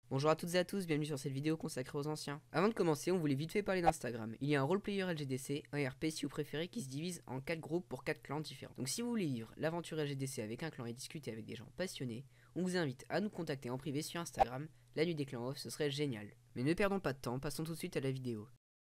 Bonjour à toutes et à tous, bienvenue sur cette vidéo consacrée aux anciens. Avant de commencer, on voulait vite fait parler d'Instagram. Il y a un roleplayer LGDC, un RP si vous préférez, qui se divise en 4 groupes pour 4 clans différents. Donc si vous voulez vivre l'aventure LGDC avec un clan et discuter avec des gens passionnés, on vous invite à nous contacter en privé sur Instagram, la nuit des clans off, ce serait génial. Mais ne perdons pas de temps, passons tout de suite à la vidéo.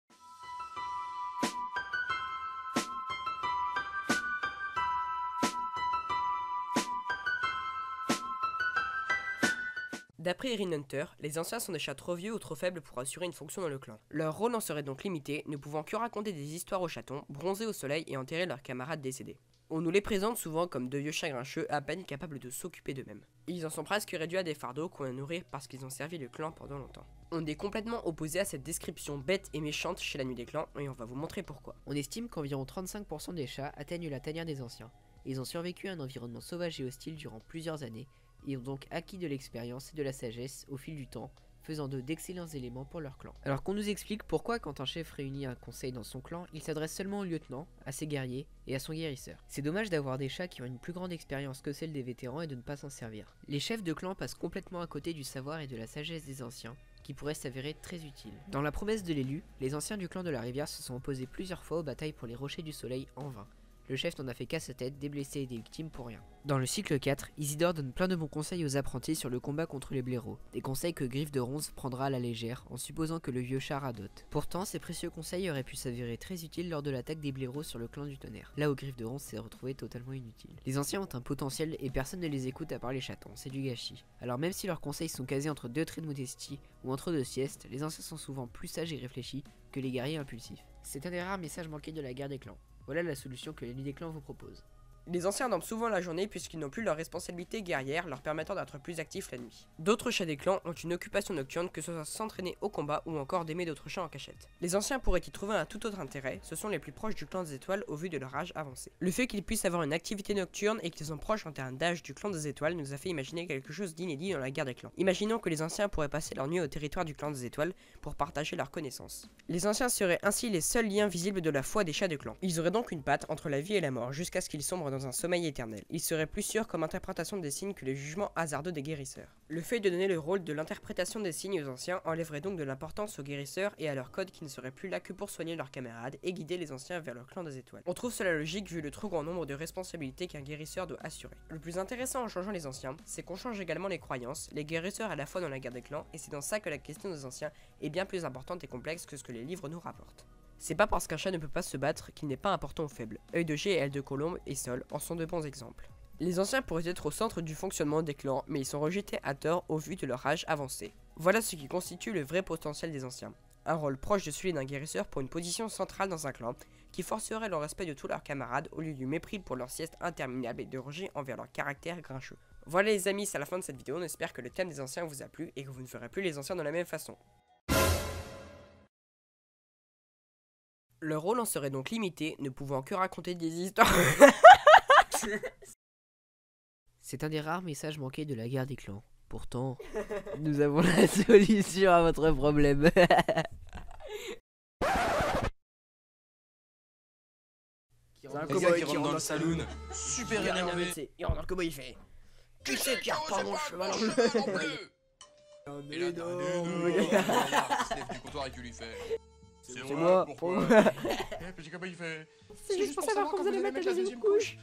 D'après Erin Hunter, les anciens sont des chats trop vieux ou trop faibles pour assurer une fonction dans le clan. Leur rôle en serait donc limité, ne pouvant que raconter des histoires aux chatons, bronzer au soleil et enterrer leurs camarades décédés. On nous les présente souvent comme de vieux chats grincheux à peine capables de s'occuper d'eux-mêmes. Ils en sont presque réduits à des fardeaux qu'on a nourrir parce qu'ils ont servi le clan pendant longtemps. On est complètement opposé à cette description bête et méchante chez la nuit des clans et on va vous montrer pourquoi. On estime qu'environ 35% des chats atteignent la tanière des anciens. Ils ont survécu à un environnement sauvage et hostile durant plusieurs années, et ont donc acquis de l'expérience et de la sagesse au fil du temps, faisant d'eux d'excellents éléments pour leur clan. Alors qu'on nous explique pourquoi quand un chef réunit un conseil dans son clan, il s'adresse seulement au lieutenant, à ses guerriers et à son guérisseur. C'est dommage d'avoir des chats qui ont une plus grande expérience que celle des vétérans et de ne pas s'en servir. Les chefs de clan passent complètement à côté du savoir et de la sagesse des anciens, qui pourrait s'avérer très utile. Dans la promesse de l'élu, les anciens du clan de la rivière se sont opposés plusieurs fois aux batailles pour les rochers du soleil en vain. Le chef n'en a fait qu'à sa tête, des blessés et des victimes pour rien. Dans le cycle 4, Isidore donne plein de bons conseils aux apprentis sur le combat contre les blaireaux, des conseils que Griffe de Ronze prendra à la légère en supposant que le vieux chat radote. Pourtant, ces précieux conseils auraient pu s'avérer très utiles lors de l'attaque des blaireaux sur le clan du tonnerre, là où Griffe de Ronze s'est retrouvé totalement inutile. Les anciens ont un potentiel et personne ne les écoute à part les chatons, c'est du gâchis. Alors même si leurs conseils sont casés entre deux traits de modestie ou entre deux siestes, les anciens sont souvent plus sages et réfléchis que les guerriers impulsifs. C'est un des rares messages manqués de la guerre des clans. Voilà la solution que la nuit des clans vous propose. Les anciens dorment souvent la journée puisqu'ils n'ont plus leur responsabilité guerrière leur permettant d'être plus actifs la nuit. D'autres chats des clans ont une occupation nocturne que ce soit s'entraîner au combat ou encore d'aimer d'autres chats en cachette. Les anciens pourraient y trouver un tout autre intérêt, ce sont les plus proches du clan des étoiles au vu de leur âge avancé. Le fait qu'ils puissent avoir une activité nocturne et qu'ils sont proches en termes d'âge du clan des étoiles nous a fait imaginer quelque chose d'inédit dans la guerre des clans. Imaginons que les anciens pourraient passer leur nuit au territoire du clan des étoiles pour partager leurs connaissances. Les anciens seraient ainsi les seuls liens visibles de la foi des chats de clan. Ils auraient donc une patte entre la vie et la mort jusqu'à ce qu'ils sombrent dans un sommeil éternel. Il serait plus sûr comme interprétation des signes que les jugements hasardeux des guérisseurs. Le fait de donner le rôle de l'interprétation des signes aux anciens enlèverait donc de l'importance aux guérisseurs et à leur code qui ne serait plus là que pour soigner leurs camarades et guider les anciens vers leur clan des étoiles. On trouve cela logique vu le trop grand nombre de responsabilités qu'un guérisseur doit assurer. Le plus intéressant en changeant les anciens, c'est qu'on change également les croyances, les guérisseurs à la fois dans la guerre des clans, et c'est dans ça que la question des anciens est bien plus importante et complexe que ce que les livres nous rapportent. C'est pas parce qu'un chat ne peut pas se battre qu'il n'est pas important aux faibles. Œil de G et Aile de Colombe et Sol en sont de bons exemples. Les anciens pourraient être au centre du fonctionnement des clans, mais ils sont rejetés à tort au vu de leur âge avancé. Voilà ce qui constitue le vrai potentiel des anciens. Un rôle proche de celui d'un guérisseur pour une position centrale dans un clan, qui forcerait le respect de tous leurs camarades au lieu du mépris pour leur sieste interminable et de rejet envers leur caractère grincheux. Voilà les amis, c'est la fin de cette vidéo, on espère que le thème des anciens vous a plu et que vous ne ferez plus les anciens de la même façon. Leur rôle en serait donc limité, ne pouvant que raconter des histoires. C'est un des rares messages manqués de la guerre des clans. Pourtant, nous avons la solution à votre problème. Un Le gars qui rentre dans le saloon, super énervé. Il rentre dans le cowboy, il fait qui c'est qui a pas mon cheval en bleu? Et là, t'as un énorme il se lève du comptoir et tu lui fais. C'est moi, pourquoi? pour moi. Et le petit cowboy il fait. C'est juste pour savoir quand vous allez mettre la deuxième couche.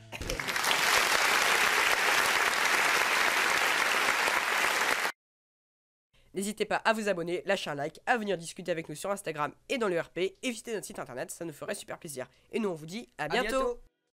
N'hésitez pas à vous abonner, lâcher un like, à venir discuter avec nous sur Instagram et dans le RP, et visiter notre site internet, ça nous ferait super plaisir. Et nous on vous dit à bientôt.